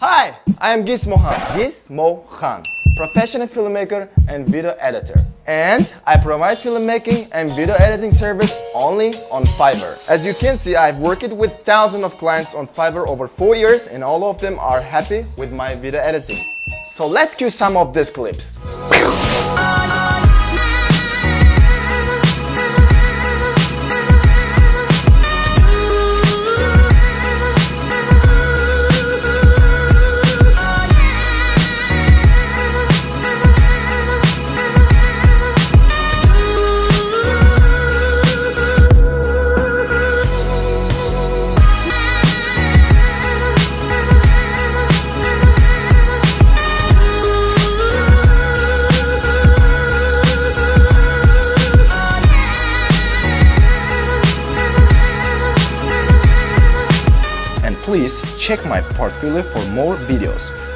Hi, I am Gizmo Han, professional filmmaker and video editor. And I provide filmmaking and video editing service only on Fiverr. As you can see, I've worked with thousands of clients on Fiverr over 4 years and all of them are happy with my video editing. So let's cue some of these clips. Please check my portfolio for more videos.